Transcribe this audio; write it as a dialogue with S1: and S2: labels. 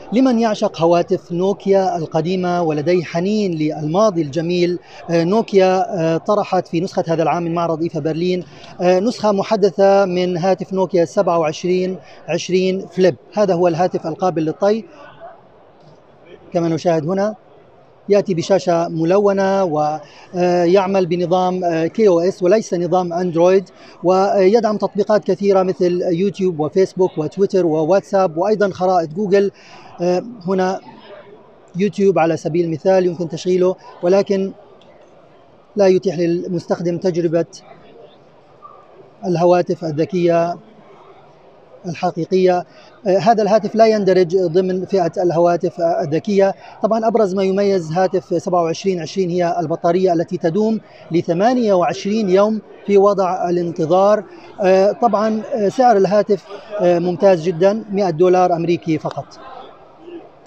S1: لمن يعشق هواتف نوكيا القديمة ولديه حنين للماضي الجميل، نوكيا طرحت في نسخة هذا العام من معرض إيفا برلين نسخة محدثة من هاتف نوكيا 2720 فليب. هذا هو الهاتف القابل للطي كما نشاهد هنا، يأتي بشاشة ملونة ويعمل بنظام KOS وليس نظام أندرويد، ويدعم تطبيقات كثيرة مثل يوتيوب وفيسبوك وتويتر وواتساب وأيضا خرائط جوجل. هنا يوتيوب على سبيل المثال يمكن تشغيله، ولكن لا يتيح للمستخدم تجربة الهواتف الذكية الحقيقية. هذا الهاتف لا يندرج ضمن فئة الهواتف الذكية. طبعا أبرز ما يميز هاتف 2720 هي البطارية التي تدوم ل 28 يوم في وضع الانتظار. طبعا سعر الهاتف ممتاز جدا، $100 أمريكي فقط.